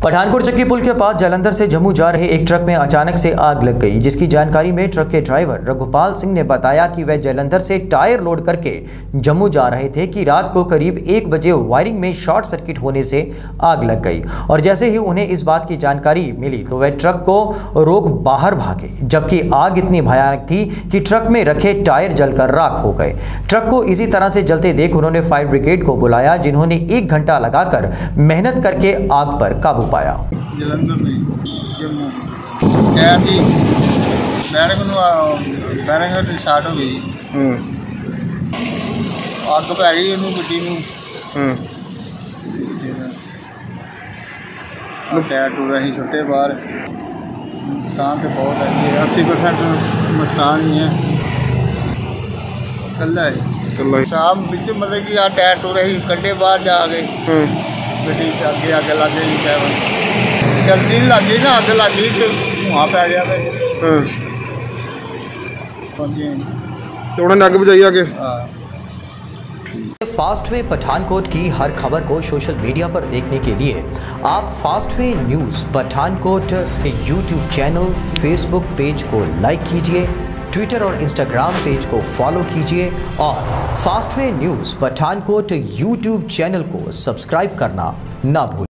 पठानकोट चक्की पुल के पास जालंधर से जम्मू जा रहे एक ट्रक में अचानक से आग लग गई, जिसकी जानकारी में ट्रक के ड्राइवर रघुपाल सिंह ने बताया कि वह जालंधर से टायर लोड करके जम्मू जा रहे थे कि रात को करीब 1 बजे वायरिंग में शॉर्ट सर्किट होने से आग लग गई और जैसे ही उन्हें इस बात की जानकारी मिली तो वह ट्रक को रोक बाहर भागे, जबकि आग इतनी भयानक थी कि ट्रक में रखे टायर जलकर राख हो गए। ट्रक को इसी तरह से जलते देख उन्होंने फायर ब्रिगेड को बुलाया, जिन्होंने 1 घंटा लगाकर मेहनत करके आग पर काबू पाया। जलंधर में जम्मू क्या थी बैरिंग स्टार्ट हो गई आग पै गई इनू गड्डी टायर टूर अं छुट्टे बाहर। नुकसान तो बहुत है, 80% नुकसान ही है। कल्ला है शाम बिच मतलब कि टायर टूर अं कड्डे बाहर जा गए गड्डी अगे अग लग गई जल्दी नहीं लगी ना, अग लग गई तो धुआं पै गया तो उन्होंने अग बुझाई आगे। फास्ट वे पठानकोट की हर खबर को सोशल मीडिया पर देखने के लिए आप फास्ट वे न्यूज़ पठानकोट के यूट्यूब चैनल, फेसबुक पेज को लाइक कीजिए, ट्विटर और इंस्टाग्राम पेज को फॉलो कीजिए और fast way news Pathankot YouTube channel को सब्सक्राइब करना ना भूलें।